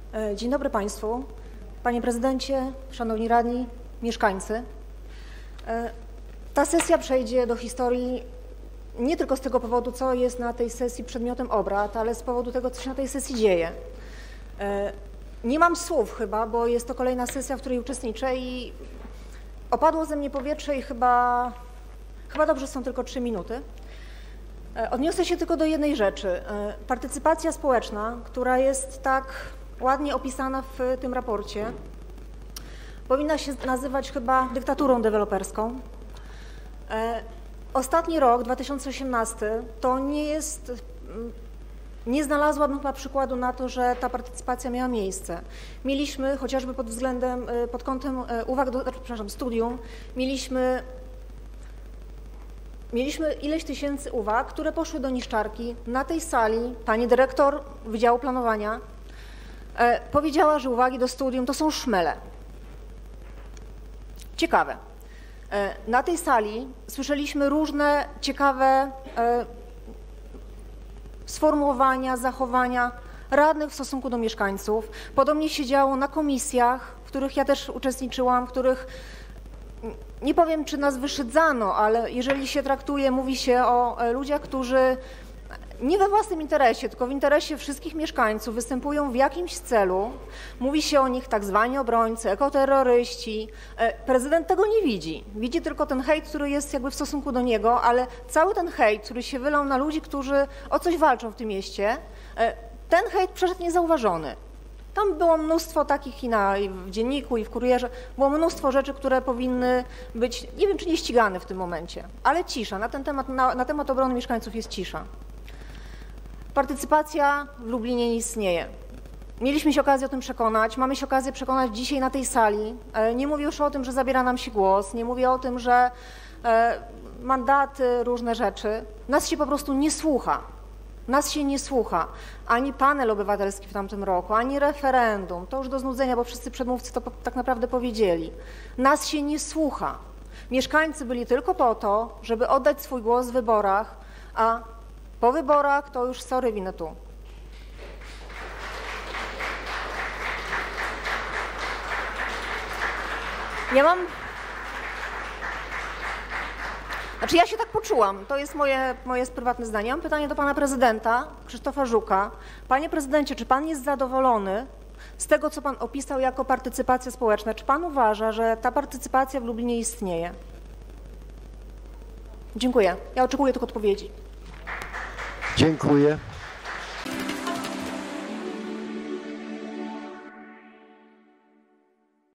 Dzień dobry Państwu, Panie Prezydencie, Szanowni Radni, mieszkańcy. Ta sesja przejdzie do historii nie tylko z tego powodu, co jest na tej sesji przedmiotem obrad, ale z powodu tego, co się na tej sesji dzieje. Nie mam słów chyba, bo jest to kolejna sesja, w której uczestniczę i opadło ze mnie powietrze i chyba dobrze są tylko 3 minuty. Odniosę się tylko do jednej rzeczy. Partycypacja społeczna, która jest tak ładnie opisana w tym raporcie, powinna się nazywać chyba dyktaturą deweloperską. Ostatni rok, 2018, to nie znalazłabym chyba przykładu na to, że ta partycypacja miała miejsce. Mieliśmy chociażby pod kątem uwag, studium, mieliśmy ileś tysięcy uwag, które poszły do niszczarki. Na tej sali pani dyrektor Wydziału Planowania powiedziała, że uwagi do studium to są szmele. Ciekawe. Na tej sali słyszeliśmy różne ciekawe sformułowania, zachowania radnych w stosunku do mieszkańców. Podobnie się działo na komisjach, w których ja też uczestniczyłam, w których nie powiem, czy nas wyszydzano, ale jeżeli się traktuje, mówi się o ludziach, którzy nie we własnym interesie, tylko w interesie wszystkich mieszkańców występują w jakimś celu. Mówi się o nich tak zwani obrońcy, ekoterroryści. Prezydent tego nie widzi. Widzi tylko ten hejt, który jest jakby w stosunku do niego, ale cały ten hejt, który się wylał na ludzi, którzy o coś walczą w tym mieście, ten hejt przeszedł niezauważony. Tam było mnóstwo takich i w Dzienniku, i w Kurierze, było mnóstwo rzeczy, które powinny być, nie wiem, czy nie ścigane w tym momencie, ale cisza. Na ten temat, na temat obrony mieszkańców jest cisza. Partycypacja w Lublinie nie istnieje. Mieliśmy się okazję o tym przekonać, mamy się okazję przekonać dzisiaj na tej sali. Nie mówię już o tym, że zabiera nam się głos, nie mówię o tym, że mandaty, różne rzeczy. Nas się po prostu nie słucha. Nas się nie słucha. Ani panel obywatelski w tamtym roku, ani referendum. To już do znudzenia, bo wszyscy przedmówcy to tak naprawdę powiedzieli. Nas się nie słucha. Mieszkańcy byli tylko po to, żeby oddać swój głos w wyborach, a po wyborach to już sorry, winę tu. Ja się tak poczułam, to jest moje prywatne zdanie. Mam pytanie do pana prezydenta Krzysztofa Żuka. Panie prezydencie, czy pan jest zadowolony z tego, co pan opisał jako partycypacja społeczna? Czy pan uważa, że ta partycypacja w Lublinie istnieje? Dziękuję. Ja oczekuję tylko odpowiedzi. Dziękuję.